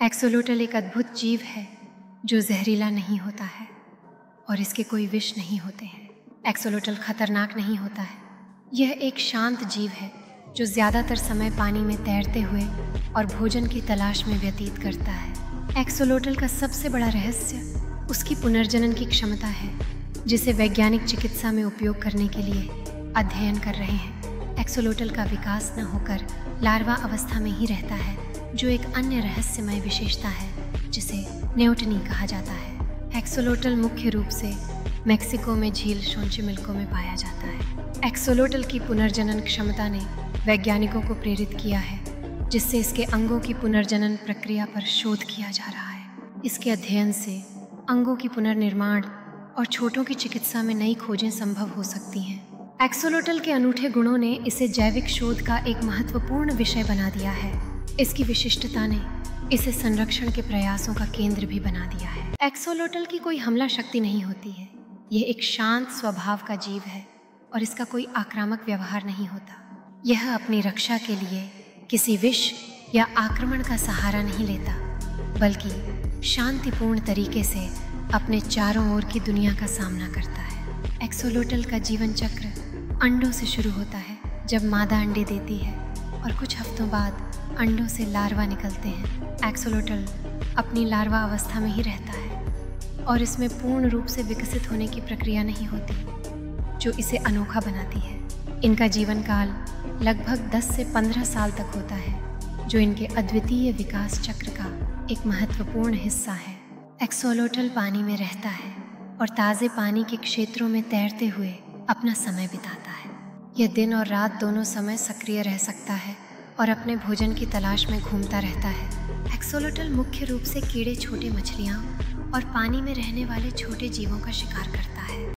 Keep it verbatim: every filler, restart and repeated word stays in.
Axolotl एक अद्भुत जीव है जो जहरीला नहीं होता है और इसके कोई विष नहीं होते हैं। एक्सोलोटल खतरनाक नहीं होता है। यह एक शांत जीव है जो ज़्यादातर समय पानी में तैरते हुए और भोजन की तलाश में व्यतीत करता है। एक्सोलोटल का सबसे बड़ा रहस्य उसकी पुनर्जनन की क्षमता है, जिसे वैज्ञानिक चिकित्सा में उपयोग करने के लिए अध्ययन कर रहे हैं। एक्सोलोटल का विकास न होकर लार्वा अवस्था में ही रहता है, जो एक अन्य रहस्यमय विशेषता है जिसे न्यूटनी कहा जाता है। एक्सोलोटल मुख्य रूप से मेक्सिको में झील शोचिमिल्को में पाया जाता है। एक्सोलोटल की पुनर्जनन क्षमता ने वैज्ञानिकों को प्रेरित किया है, जिससे इसके अंगों की पुनर्जनन प्रक्रिया पर शोध किया जा रहा है। इसके अध्ययन से अंगों की पुनर्निर्माण और छोटों की चिकित्सा में नई खोजें संभव हो सकती हैं। एक्सोलोटल के अनूठे गुणों ने इसे जैविक शोध का एक महत्वपूर्ण विषय बना दिया है। इसकी विशिष्टता ने इसे संरक्षण के प्रयासों का केंद्र भी बना दिया है। एक्सोलोटल की कोई हमला शक्ति नहीं होती है। यह एक शांत स्वभाव का जीव है और इसका कोई आक्रामक व्यवहार नहीं होता। यह अपनी रक्षा के लिए किसी विष या आक्रमण का सहारा नहीं लेता, बल्कि शांतिपूर्ण तरीके से अपने चारों ओर की दुनिया का सामना करता है। एक्सोलोटल का जीवन चक्र अंडों से शुरू होता है, जब मादा अंडे देती है और कुछ हफ्तों बाद अंडों से लार्वा निकलते हैं। एक्सोलोटल अपनी लार्वा अवस्था में ही रहता है और इसमें पूर्ण रूप से विकसित होने की प्रक्रिया नहीं होती, जो इसे अनोखा बनाती है। इनका जीवन काल लगभग दस से पंद्रह साल तक होता है, जो इनके अद्वितीय विकास चक्र का एक महत्वपूर्ण हिस्सा है। एक्सोलोटल पानी में रहता है और ताज़े पानी के क्षेत्रों में तैरते हुए अपना समय बिताता है। यह दिन और रात दोनों समय सक्रिय रह सकता है और अपने भोजन की तलाश में घूमता रहता है। एक्सोलोटल मुख्य रूप से कीड़े, छोटे मछलियाँ और पानी में रहने वाले छोटे जीवों का शिकार करता है।